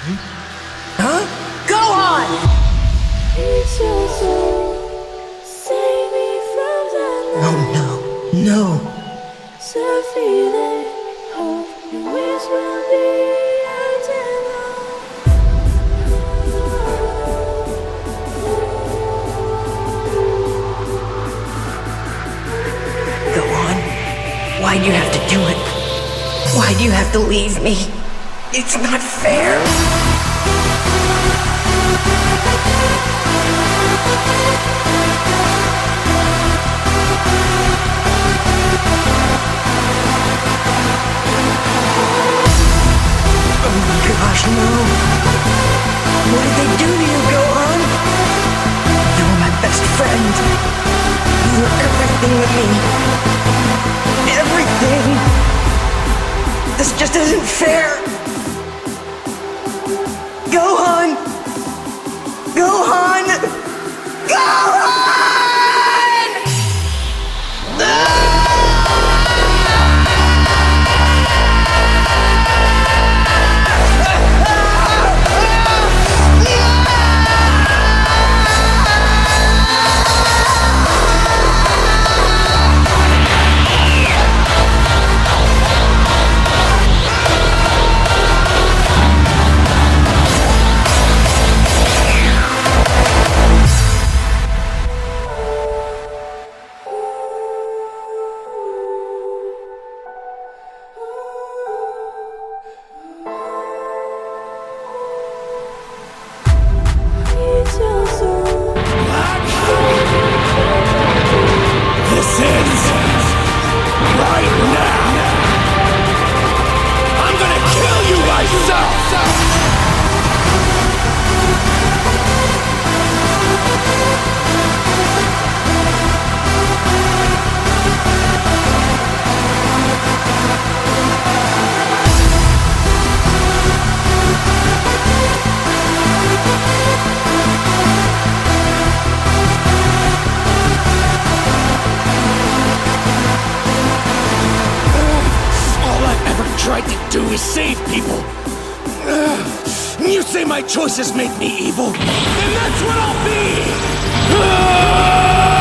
Huh? Gohan! Oh no, no. Gohan, why do you have to do it? Why do you have to leave me? It's not fair. Oh gosh, no. What did they do to you, Gohan? You were my best friend. You were everything with me. Everything. This just isn't fair. Gohan! Gohan! Gohan! Tried to do is save people. You say my choices make me evil, and that's what I'll be!